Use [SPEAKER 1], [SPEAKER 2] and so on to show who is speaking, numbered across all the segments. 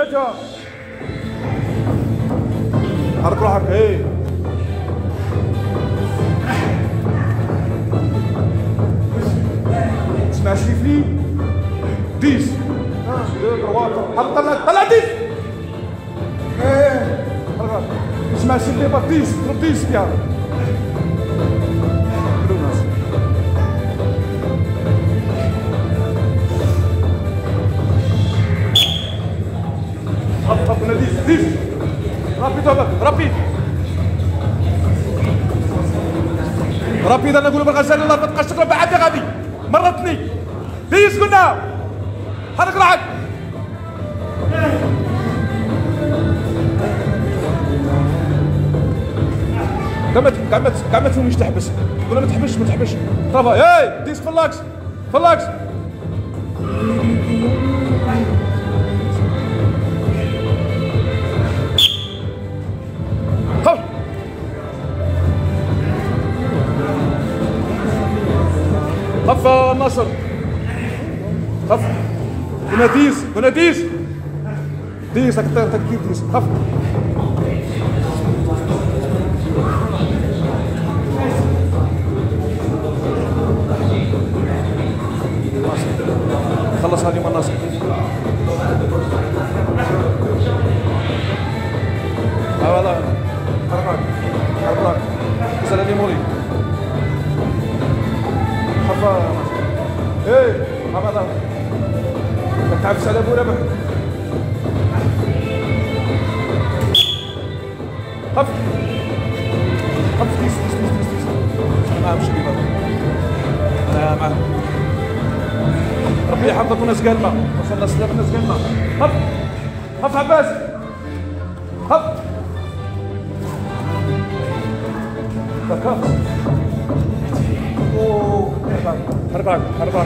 [SPEAKER 1] ثلاثة. حرك روحك. ايه اسمع شريفلي. 10 طلع 10. ايه اسمع شريفلي با 10 ضرب 10 فيها. هب ناديس رابيد انا نقول بالغزال الله ما تبقاش تضرب بعد غادي مرتني. ديس قلنا حرك روحك. كاع ما تفهميش تحبس ولا ما تحبش طرافا. اي ديس فلاكس خف النصر خف. هنا ديس تكتير ديس خف. خلص هذه من النصر. والله حركات سلالي موري خفا. ايه هذا تعرف سلام ولا بحر. خف ديس معهم شبيبه. انا معهم ربي يحفظكم ناس قالمه. وصلنا سلام الناس قالمه. خف عباس خف. ذكرت حرك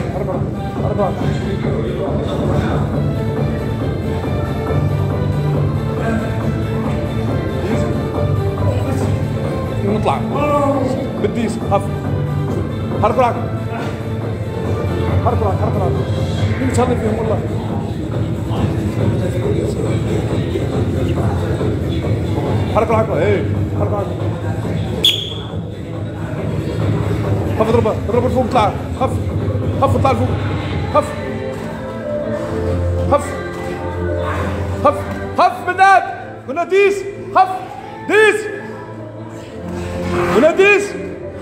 [SPEAKER 1] نطلع بالديس خف. حرك مين تصلي فيهم والله. حرك ايه حرك خف. اضرب الفوق اطلع. خف اطلع الفوق. خف بنات. قلنا ديس خف. قلنا ديس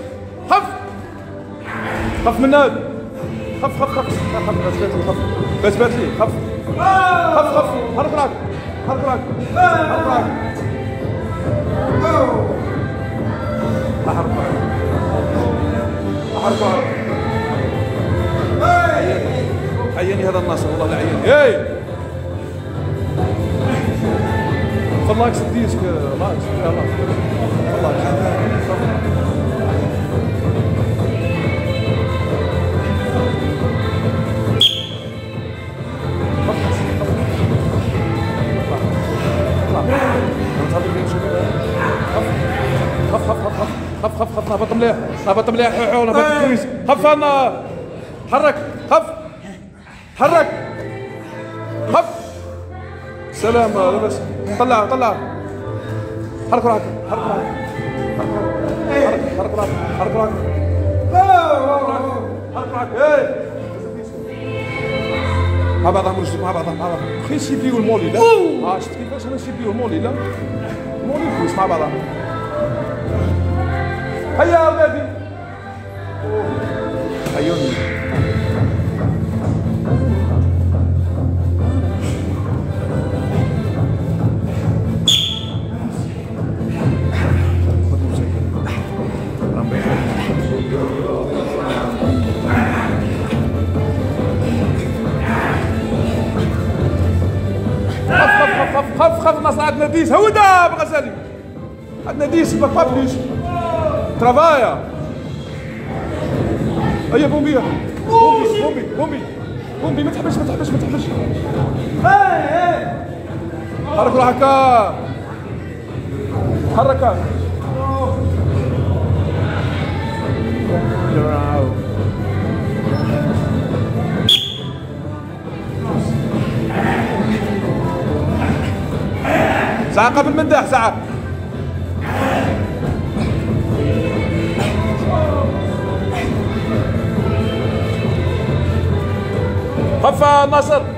[SPEAKER 1] خف مناد. خف بس لي خف. حرك راك. عيني هذا الناصر والله لا عيني. اي فلاكس ديسك لاكس يلا خف هبط مليح حول هبط كويس. خف انا حرك سلام بس طلع حرك روحك مع بعضهم خي نسيبيو المولي لا. شفت كيفاش انا نسيبيو المولي لا. المولي كويس مع بعضهم. هيا اولادي عيوني. خف نصر. عندنا ديس هودا بغزالي. عندنا ديس بابليش ترافايا. هيا بومبي ما تحبش. حرك روحك. حرك ساعة قبل منداح ساعة. خف ناصر.